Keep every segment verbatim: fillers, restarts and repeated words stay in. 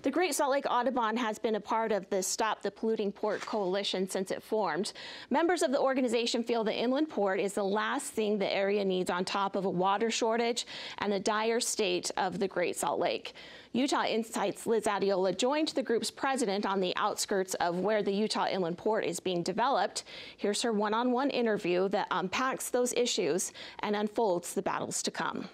The Great Salt Lake Audubon has been a part of the Stop the Polluting Port Coalition since it formed. Members of the organization feel the inland port is the last thing the area needs on top of a water shortage and the dire state of the Great Salt Lake. Utah Insight's Liz Adiola joined the group's president on the outskirts of where the Utah Inland Port is being developed. Here's her one-on-one interview that unpacks those issues and unfolds the battles to come.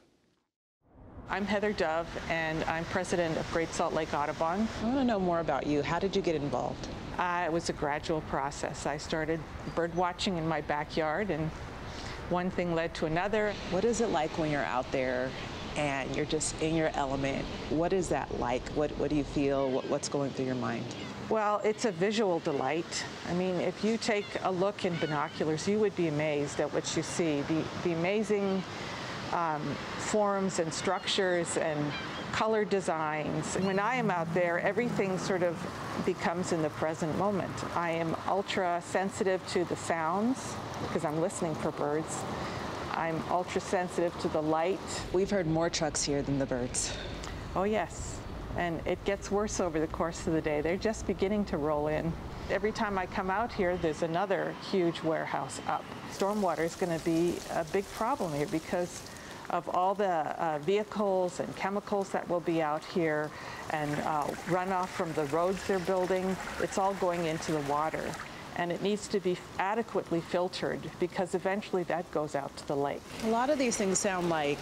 I'm Heather Dove, and I'm president of Great Salt Lake Audubon. I want to know more about you. How did you get involved? Uh, it was a gradual process. I started bird watching in my backyard, and one thing led to another. What is it like when you're out there and you're just in your element? What is that like? What, what do you feel? What, what's going through your mind? Well, it's a visual delight. I mean, if you take a look in binoculars, you would be amazed at what you see. The, the amazing um, forms and structures and color designs. When I am out there, everything sort of becomes in the present moment. I am ultra sensitive to the sounds because I'm listening for birds. I'm ultra sensitive to the light. We've heard more trucks here than the birds. Oh yes, and it gets worse over the course of the day. They're just beginning to roll in. Every time I come out here, there's another huge warehouse up. Stormwater is going to be a big problem here because of all the uh, vehicles and chemicals that will be out here and uh, runoff from the roads they're building. It's all going into the water. And it needs to be adequately filtered because eventually that goes out to the lake. A lot of these things sound like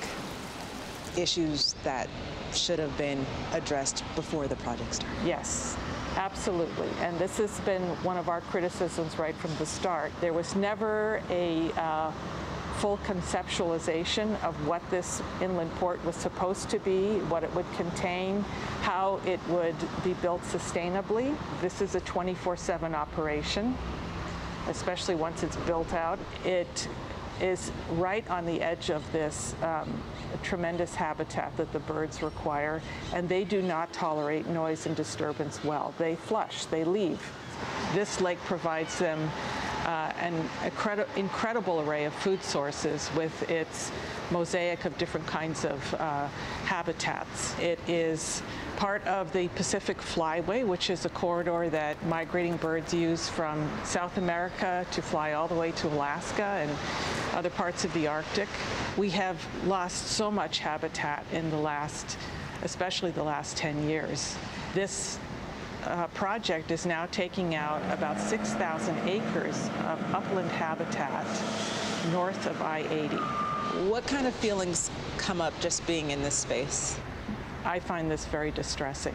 issues that should have been addressed before the project started. Yes, absolutely. And this has been one of our criticisms right from the start. There was never a uh, full conceptualization of what this inland port was supposed to be, what it would contain, how it would be built sustainably. This is a twenty-four seven operation, especially once it's built out. It is right on the edge of this um, tremendous habitat that the birds require, and they do not tolerate noise and disturbance well. They flush, they leave. This lake provides them Uh, an incredi incredible array of food sources with its mosaic of different kinds of uh, habitats. It is part of the Pacific Flyway, which is a corridor that migrating birds use from South America to fly all the way to Alaska and other parts of the Arctic. We have lost so much habitat in the last, especially the last ten years. This Uh, project is now taking out about six thousand acres of upland habitat north of I eighty. What kind of feelings come up just being in this space? I find this very distressing.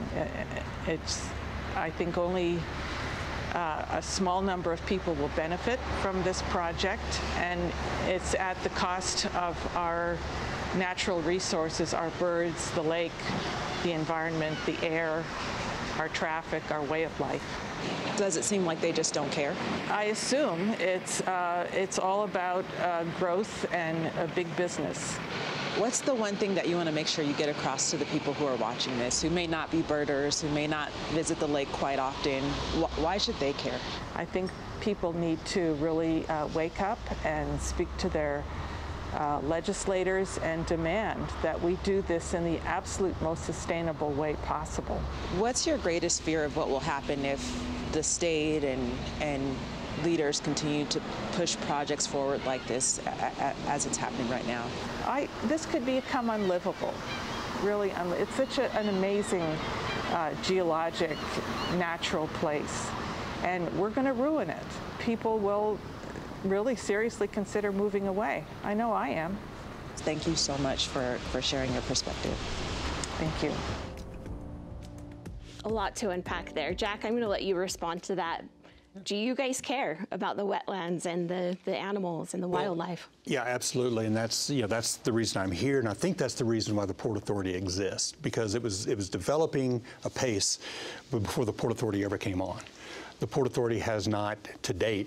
It's, I think only uh, a small number of people will benefit from this project, and it's at the cost of our natural resources, our birds, the lake, the environment, the air, our traffic, our way of life. Does it seem like they just don't care? I assume it's, uh, it's all about uh, growth and a big business. What's the one thing that you want to make sure you get across to the people who are watching this, who may not be birders, who may not visit the lake quite often? Why should they care? I think people need to really uh, wake up and speak to their Uh, legislators and demand that we do this in the absolute most sustainable way possible. What's your greatest fear of what will happen if the state and, and leaders continue to push projects forward like this a, a, as it's happening right now? I, this could become unlivable, really. Un it's such a, an amazing uh, geologic, natural place, and we're going to ruin it. People will really seriously consider moving away. I know I am. Thank you so much for, for sharing your perspective. Thank you. A lot to unpack there. Jack, I'm going to let you respond to that. Do you guys care about the wetlands and the, the animals and the well, wildlife? Yeah, absolutely, and that's you know that's the reason I'm here, and I think that's the reason why the Port Authority exists, because it was it was developing a pace before the Port Authority ever came on. The Port Authority has not, to date,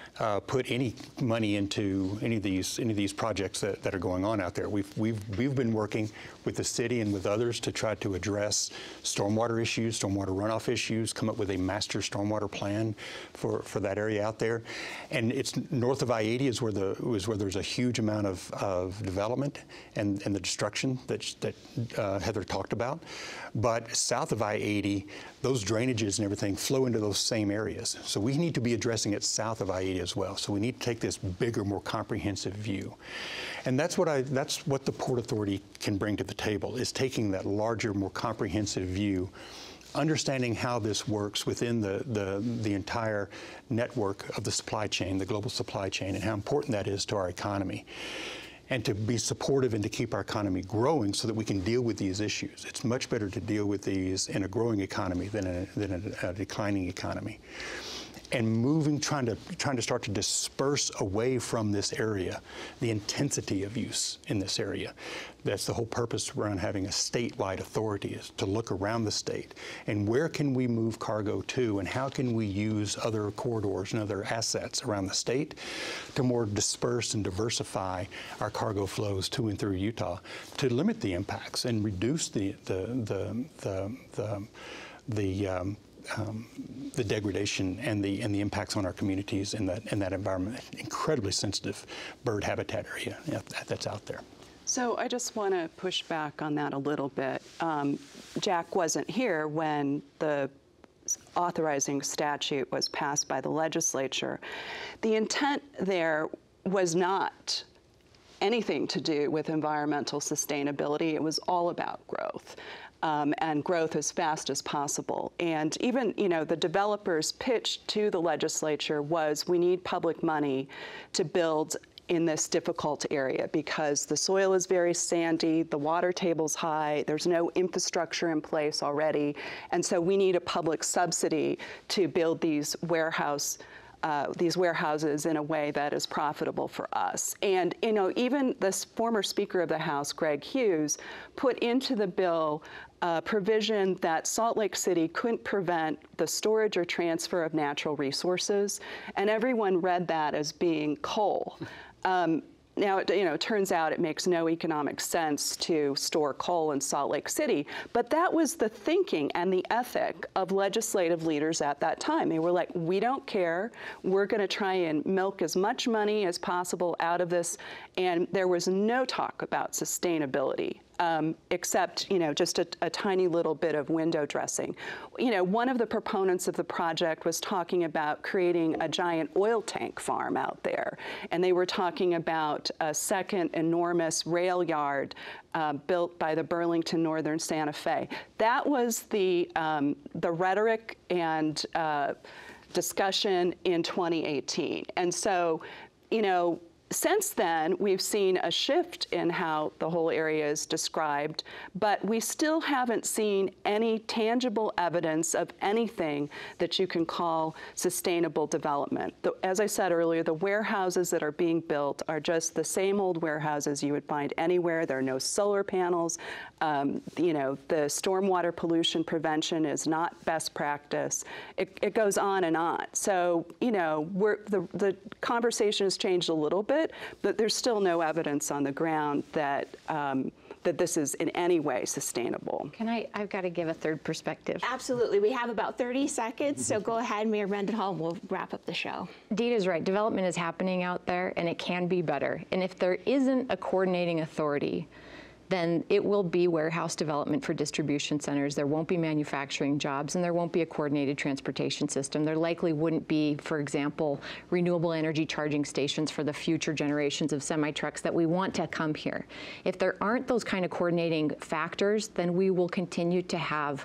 uh, put any money into any of these any of these projects that, that are going on out there. We've we've we've been working with the city and with others to try to address stormwater issues, stormwater runoff issues, come up with a master stormwater plan for, for that area out there. And it's north of I eighty is where the is where there's a huge amount of, of development and, and the destruction that, that uh, Heather talked about. But south of I eighty, those drainages and everything flow into those same areas. So we need to be addressing it south of I eighty as well. So we need to take this bigger, more comprehensive view. And that's what I that's what the Port Authority can bring to the table, is taking that larger, more comprehensive view, understanding how this works within the, the, the entire network of the supply chain, the global supply chain, and how important that is to our economy, and to be supportive and to keep our economy growing so that we can deal with these issues. It's much better to deal with these in a growing economy than in a, than in a declining economy. And moving, trying to, trying to start to disperse away from this area, the intensity of use in this area. That's the whole purpose around having a statewide authority, is to look around the state and where can we move cargo to, and how can we use other corridors and other assets around the state to more disperse and diversify our cargo flows to and through Utah, to limit the impacts and reduce the the the the the, the um, Um, the degradation and the and the impacts on our communities in that in that environment. Incredibly sensitive bird habitat area that's out there. So I just want to push back on that a little bit. Um, Jack wasn't here when the authorizing statute was passed by the legislature. The intent there was not anything to do with environmental sustainability. It was all about growth. Um, and growth as fast as possible. And even, you know, the developers' pitch to the legislature was, we need public money to build in this difficult area because the soil is very sandy, the water table's high, there's no infrastructure in place already, and so we need a public subsidy to build these warehouse Uh, these warehouses in a way that is profitable for us. And, you know, even this former Speaker of the House, Greg Hughes, put into the bill a provision that Salt Lake City couldn't prevent the storage or transfer of natural resources, and everyone read that as being coal. Um, Now, it, you know, it turns out it makes no economic sense to store coal in Salt Lake City, but that was the thinking and the ethic of legislative leaders at that time. They were like, we don't care. We're going to try and milk as much money as possible out of this, and there was no talk about sustainability. Um, except, you know, just a, a tiny little bit of window dressing. You know, one of the proponents of the project was talking about creating a giant oil tank farm out there, and they were talking about a second enormous rail yard uh, built by the Burlington Northern Santa Fe. That was the um, the rhetoric and uh, discussion in twenty eighteen, and so, you know, since then, we've seen a shift in how the whole area is described, but we still haven't seen any tangible evidence of anything that you can call sustainable development. The, as I said earlier, the warehouses that are being built are just the same old warehouses you would find anywhere. There are no solar panels. Um, you know, the stormwater pollution prevention is not best practice. It, it goes on and on. So, you know, we're, the, the conversation has changed a little bit, but there's still no evidence on the ground that um, that this is in any way sustainable. Can I, I've got to give a third perspective. Absolutely. We have about thirty seconds, so go ahead, Mayor Mendenhall, and we'll wrap up the show. Dita's right. Development is happening out there, and it can be better. And if there isn't a coordinating authority, then it will be warehouse development for distribution centers. There won't be manufacturing jobs, and there won't be a coordinated transportation system. There likely wouldn't be, for example, renewable energy charging stations for the future generations of semi-trucks that we want to come here. If there aren't those kind of coordinating factors, then we will continue to have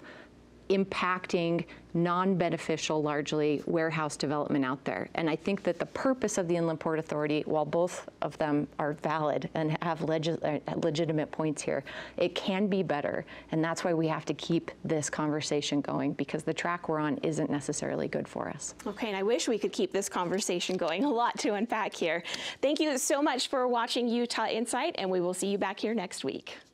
impacting, non-beneficial, largely, warehouse development out there. And I think that the purpose of the Inland Port Authority, while both of them are valid and have legis legitimate points here, it can be better. And that's why we have to keep this conversation going, because the track we're on isn't necessarily good for us. Okay, and I wish we could keep this conversation going. A lot to unpack here. Thank you so much for watching Utah Insight, and we will see you back here next week.